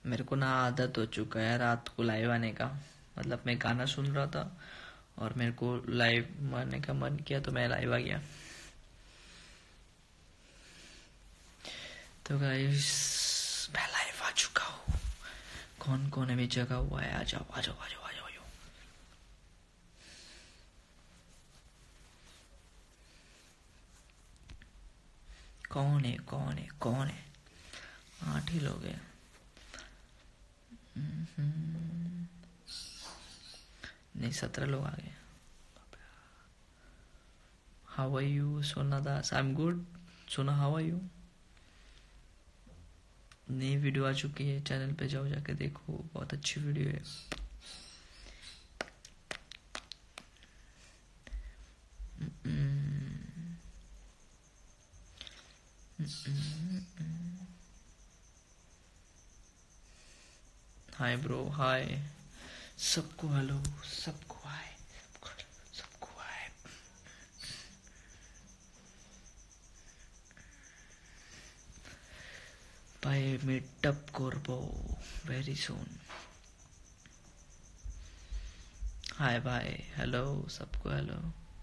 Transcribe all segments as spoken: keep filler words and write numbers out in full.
मेरे को ना आदत हो चुका है रात को लाइव आने का। मतलब मैं गाना सुन रहा था और मेरे को लाइव आने का मन किया तो मैं लाइव आ गया। तो गाइस मैं लाइव आ चुका हूँ। कौन कौन अभी जगा हुआ है? आ जाओ आ जाओ आ जाओ आ जाओ। कौन है कौन है कौन है? आठ ही लोग हैं। नहीं, सत्रह लोग आ गए। How are you Sona Das? I am good. Sona how are you? नई वीडियो आ चुकी है, चैनल पे जाओ, जाके देखो, बहुत अच्छी वीडियो है। हाय ब्रो, हाय सबको, हेलो सबको, हाय सबको, हाय। बाय मीटअप करबो very soon. Hi bye, hello सबको, hello.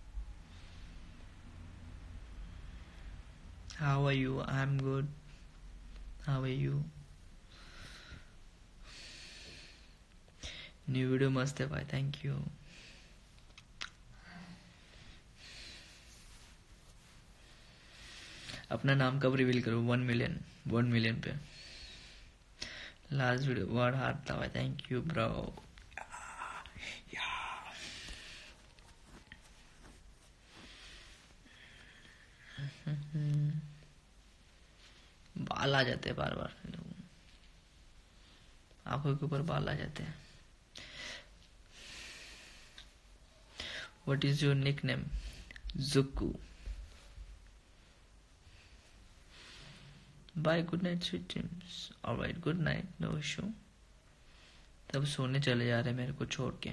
How are you? I am good. How are you? New video मस्त है भाई, थैंक यू। अपना नाम कब रिवील करो? वन मिलियन वन मिलियन पे। लास्ट वीडियो वर्ड हार्ट था भाई, थैंक यू ब्रो। बाल आ जाते हैं बार बार, आंखों के ऊपर बाल आ जाते हैं। What is your nick name? Jukku. Bye, good night sweet dreams. Alright, good night, no issue. तब सोने चले जा रहे मेरे को छोड़ के।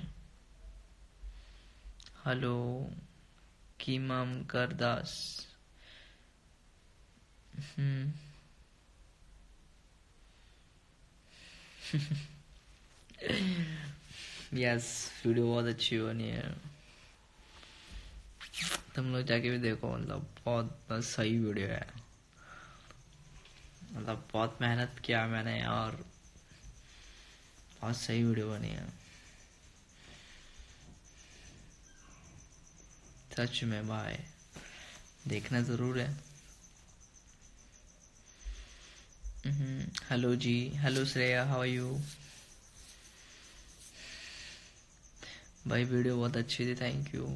हेलो कीमम करदास। हम्म यस, वीडियो बहुत अच्छी बनी है। तुम लोग जाके भी देखो, मतलब बहुत सही वीडियो है। मतलब बहुत मेहनत किया मैंने और बहुत सही वीडियो बनी है, सच में भाई, देखना जरूर है। हेलो जी, hello Shreya, how are you? भाई वीडियो बहुत अच्छी थी, थैंक यू।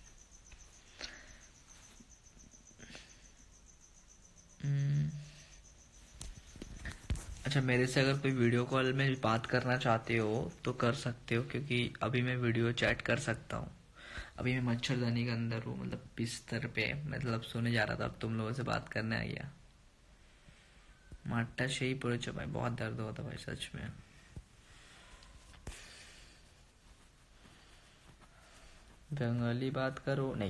अच्छा, मेरे से अगर कोई वीडियो कॉल में बात करना चाहते हो तो कर सकते हो, क्योंकि अभी मैं वीडियो चैट कर सकता हूँ। अभी मैं मच्छरदानी के अंदर हूँ, मतलब बिस्तर पे, मतलब सोने जा रहा था, अब तुम लोगों से बात करने आ गया। माट्टा से ही पूरे भाई, बहुत दर्द होता भाई सच में। बंगाली बात करो नहीं।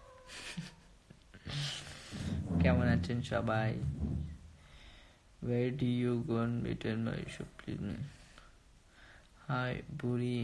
क्या मना चिंशा भाई? Where do you go and return my issue, please? हाय बुरी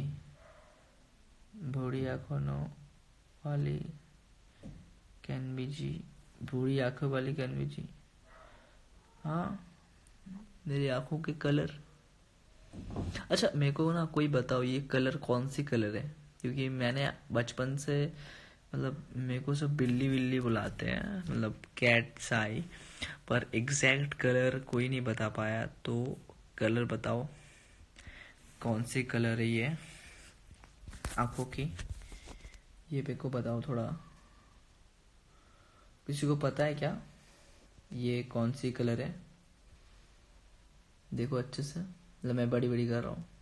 बुरी आँखों वाली कैनबी जी। बुरी आंखों वाली कैनबी जी, हाँ मेरी आंखों के कलर। अच्छा मेरे को ना कोई बताओ, ये कलर कौन सी कलर है? क्योंकि मैंने बचपन से, मतलब मेरे को सब बिल्ली बिल्ली बुलाते हैं, मतलब कैट साई, पर एग्जैक्ट कलर कोई नहीं बता पाया। तो कलर बताओ, कौन सी कलर है ये आंखों की? ये मेरे को बताओ थोड़ा। किसी को पता है क्या ये कौन सी कलर है? देखो अच्छे से, मतलब मैं बड़ी बड़ी कर रहा हूँ।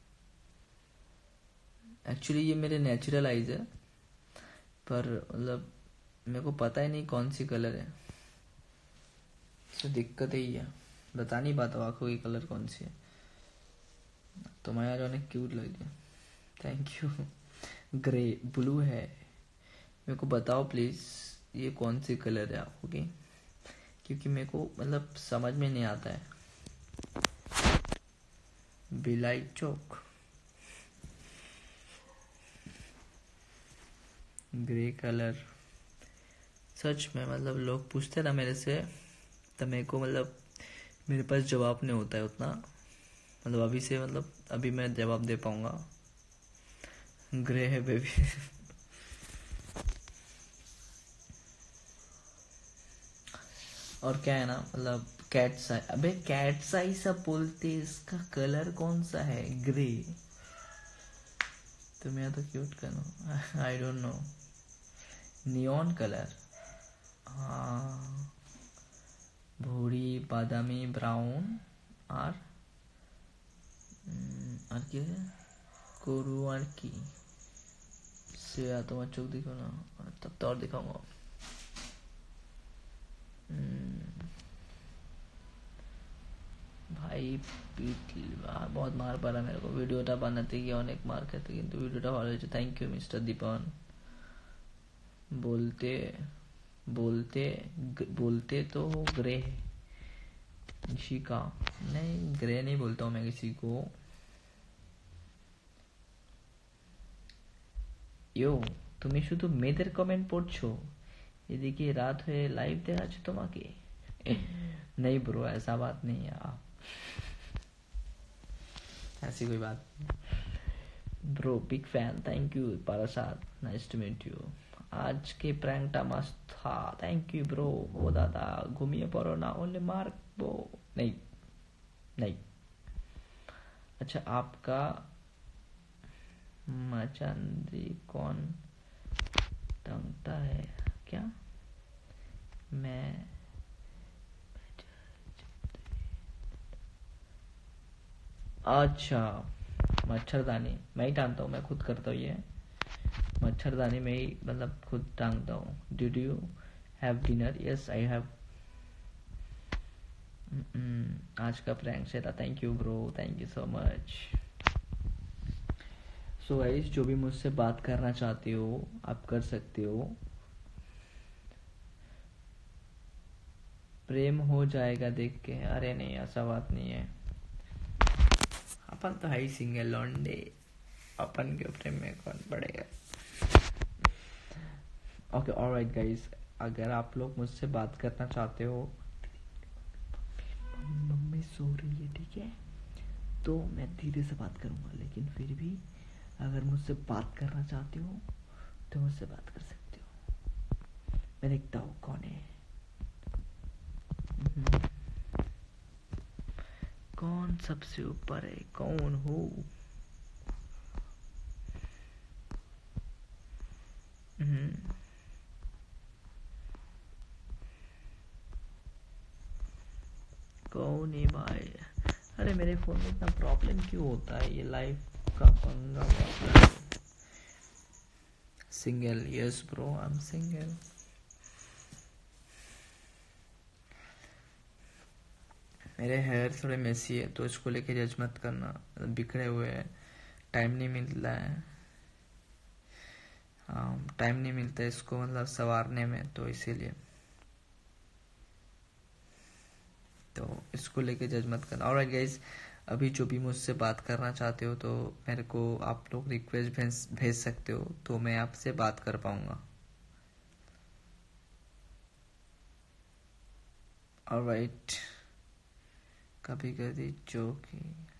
एक्चुअली ये मेरे नेचुरल आईज है, पर मतलब मेरे को पता ही नहीं कौन सी कलर है, तो दिक्कत यही है, बता नहीं पाता आंखों की कलर कौन सी है। तुम्हारे अचानक क्यूट लगी, थैंक यू। ग्रे ब्लू है, मेरे को बताओ प्लीज ये कौन सी कलर है आंखों की, क्योंकि मेरे को मतलब समझ में नहीं आता है। बिलाई चौक, ग्रे कलर। सच में मतलब लोग पूछते ना मेरे से, तो मेरे को मतलब मेरे पास जवाब नहीं होता है उतना, मतलब अभी से मतलब अभी मैं जवाब दे पाऊंगा। ग्रे है बेबी। और क्या है ना, मतलब कैट्स आई, अबे कैट्स आई सब बोलते, इसका कलर कौन सा है? ग्रे। तुम्हें तो क्यूट करो, I don't know. Neon colour, हाँ, भूरी, बादामी, ब्राउन और और क्या है, कोरू और की से या तो चौक दिखो ना, तब तो और दिखाऊंगा। भाई पीट बहुत मार पड़ा मेरे को, ভিডিওটা বানাতে গিয়ে অনেক মার খেতে, কিন্তু ভিডিওটা ভালো হয়েছে। Thank you mister Dipan. बोलते बोलते बोलते तो ग्रे है निशिका, नहीं ग्रे नहीं बोलता हूँ मैं किसी को। ইয়ো, তুমি শুধু মেয়েদের কমেন্ট পড়ছো, এদিকে রাত হয়ে লাইভ দেখাচ্ছ তোমাকে। नहीं ब्रो, ऐसा बात नहीं है, आप ऐसी कोई बात नहीं। Bro big fan, thank you Prasad, nice to meet you. आज के प्रैंकটা मस्त था, थैंक यू ब्रो। ओ दादा घूमिए पड़ो ना, ओनली मार्क वो नहीं नहीं। अच्छा, आपका मचंदी कौन टंगता है क्या? मैं अच्छा, मच्छरदानी मैं ही टांगता हूँ, मैं खुद करता हूँ ये मच्छरदानी में ही, मतलब खुद टांगता हूँ। Did you have dinner? Yes I have. आज का प्रैंक से था, thank you bro, thank you so much. So guys, जो भी मुझसे बात करना चाहते हो आप कर सकते हो, प्रेम हो जाएगा देख के। अरे नहीं, ऐसा बात नहीं है, अपन तो है ही सिंगल लॉन्डे, अपन के प्रेम में कौन पड़ेगा। ओके ऑलराइट गाइस, अगर आप लोग मुझसे बात करना चाहते हो, मम्मी सो रही है ठीक है, तो मैं धीरे से बात करूंगा, लेकिन फिर भी अगर मुझसे बात करना चाहते हो तो मुझसे बात कर सकते हो। मैं देखता हूँ कौन है, कौन सबसे ऊपर है, कौन हो। कौन है भाई? अरे मेरे फोन में इतना प्रॉब्लम क्यों होता है, ये लाइफ का पंगा। Single, yes bro I am single. मेरे हेयर थोड़े मेसी है, तो इसको लेके जज मत करना, बिखरे हुए हैं, टाइम नहीं मिलता है। हाँ, टाइम नहीं मिलता है इसको मतलब संवारने में, तो इसीलिए, तो इसको लेके जज मत करना। ऑलराइट गाइस, अभी जो भी मुझसे बात करना चाहते हो तो मेरे को आप लोग रिक्वेस्ट भेज भेज सकते हो, तो मैं आपसे बात कर पाऊंगा। ऑलराइट, कभी कभी जो कि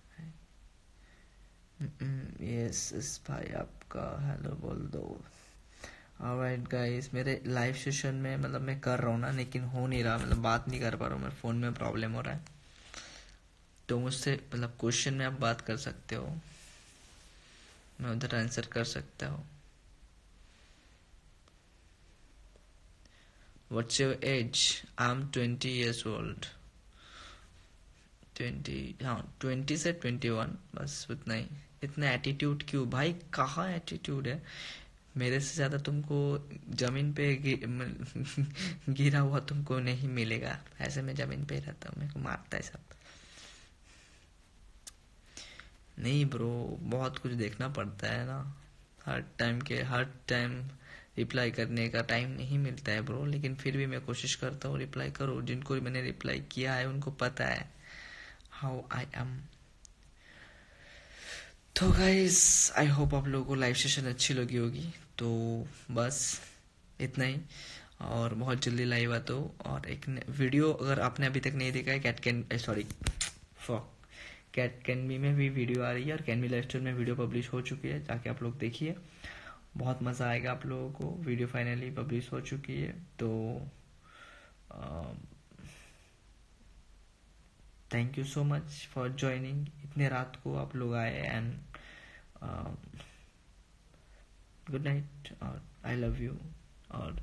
यस यस भाई, आपका हेलो बोल दो। ऑलराइट गाइस, मेरे लाइव सेशन में मतलब मैं कर रहा हूँ ना, लेकिन हो नहीं रहा, मतलब बात नहीं कर पा रहा हूँ, मेरे फ़ोन में प्रॉब्लम हो रहा है, तो मुझसे मतलब क्वेश्चन में आप बात कर सकते हो, मैं उधर आंसर कर सकता हूँ। What's your age? I am twenty years old. Twenty, हाँ ट्वेंटी से ट्वेंटी वन, बस उतना ही। इतना एटीट्यूड क्यों भाई? कहाँ एटीट्यूड है? मेरे से ज़्यादा तुमको जमीन पे गि, गिरा हुआ तुमको नहीं मिलेगा, ऐसे मैं जमीन पे रहता हूँ, मेरे को मारता है सब। नहीं ब्रो, बहुत कुछ देखना पड़ता है ना, हर टाइम के हर टाइम रिप्लाई करने का टाइम नहीं मिलता है ब्रो, लेकिन फिर भी मैं कोशिश करता हूँ रिप्लाई करूँ। जिनको मैंने रिप्लाई किया है उनको पता है हाउ आई एम। तो गाइस आई होप आप लोगों को लाइव सेशन अच्छी लगी होगी। तो बस इतना ही, और बहुत जल्दी लाइव आता हूँ। और एक वीडियो अगर आपने अभी तक नहीं देखा है, कैट कैन सॉरी फॉक कैट कैनबी में भी वीडियो आ रही है, और कैनबी लाइव स्टोर में वीडियो पब्लिश हो चुकी है, जाके आप लोग देखिए, बहुत मज़ा आएगा आप लोगों को। वीडियो फाइनली पब्लिश हो चुकी है। तो thank you so much for joining. इतने रात को आप लोग आए, एंड गुड नाइट, और आई लव यू, और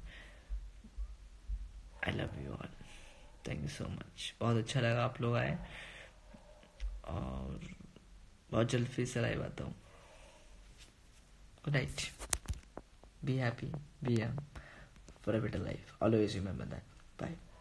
I love you all. Thank you so much, बहुत अच्छा लगा आप लोग आए, और बहुत जल्द फिर से लाइव आता हूँ। Good night, be happy, be young, for a better life, always remember that. Bye.